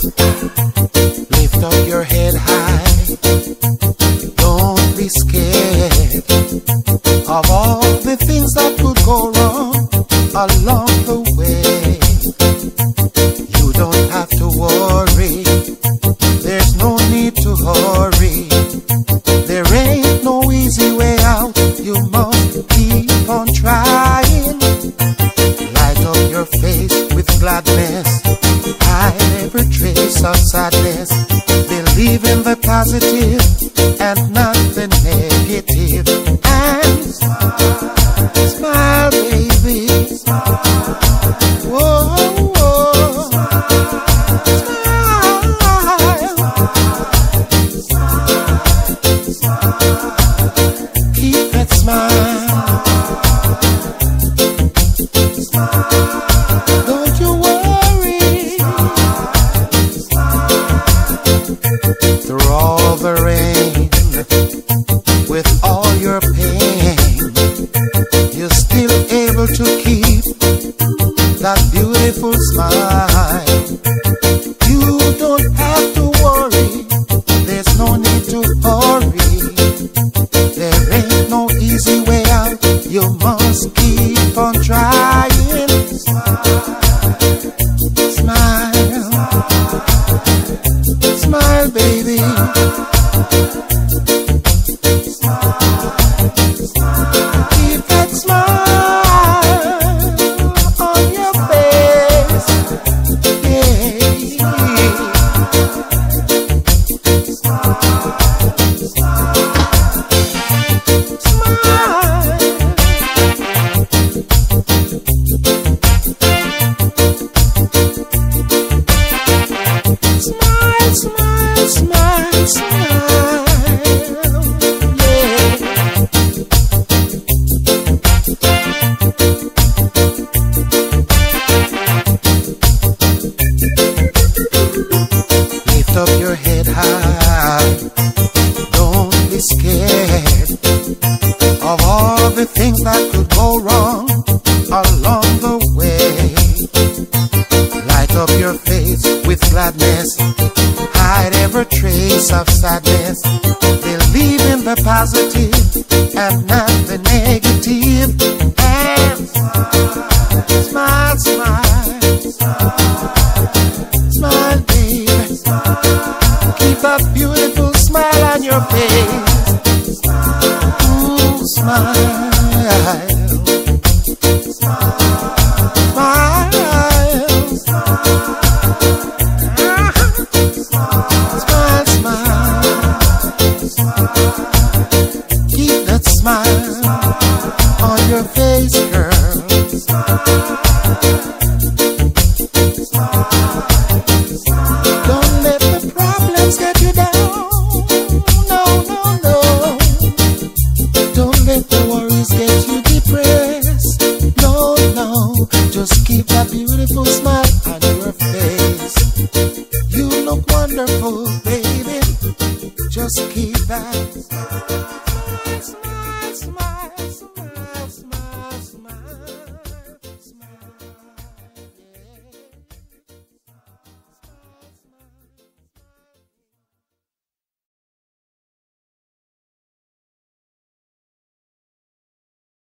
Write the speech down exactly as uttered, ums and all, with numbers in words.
Lift up your head high. Don't be scared of all the things that could go wrong along the way. You don't have to worry. There's no need to hurry. There ain't no easy way out. You must keep on trying. Light up your face with gladness. Hide every trace of sadness. Believe in the positive and not the negative. And smile, smile, baby. Whoa, whoa. Smile. Keep that smile. Don't you worry. Through all the rain, with all your pain, you're still able to keep that beautiful smile. You don't have to worry. There's no need to hurry. There ain't no easy way out. You must keep on trying. Smile, smile, smile, baby. Keep that smile on your face. Yeah. Smile, smile, smile, smile, yeah. Lift up your head high. Don't be scared of all the things that could go wrong along the way. Light up your face with gladness. Hide every trace of sadness. Believe in the positive and not the negative. And smile, smile, smile, baby. Keep that beautiful smile on your face. Ooh, smile. Keep that smile on your face, girl. Don't let the problems get you down. No, no, no. Don't let the worries get you depressed. No, no. Just keep that beautiful smile on your face. You look wonderful, baby. Just keep that